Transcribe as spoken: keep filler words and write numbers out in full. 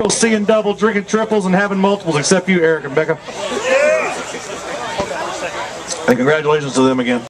seeing double, drinking triples, and having multiples, except you, Eric and Becca. And congratulations to them again.